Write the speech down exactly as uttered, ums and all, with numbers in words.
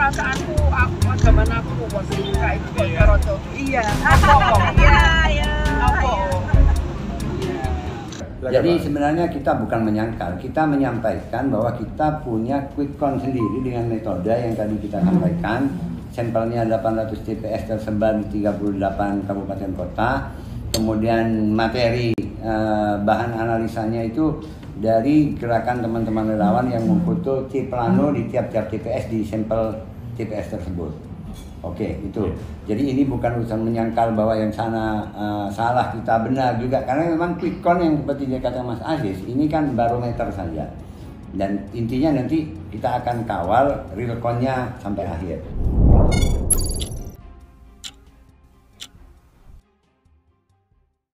perasaanku aku zaman aku waktu kayak itu Karoto. Iya. Apa? Iya, iya. Apa? Jadi sebenarnya kita bukan menyangkal, kita menyampaikan bahwa kita punya quick count sendiri dengan metode yang tadi kita sampaikan. Sampelnya delapan ratus T P S tersebar di tiga puluh delapan kabupaten kota. Kemudian materi eh, bahan analisanya itu dari gerakan teman-teman relawan yang memfoto C plano di tiap-tiap T P S di sampel T P S tersebut. Oke, itu. Jadi ini bukan urusan menyangkal bahwa yang sana uh, salah, kita benar juga. Karena memang quick count yang seperti dia kata Mas Aziz, ini kan barometer saja. Dan intinya nanti kita akan kawal real count-nya sampai akhir.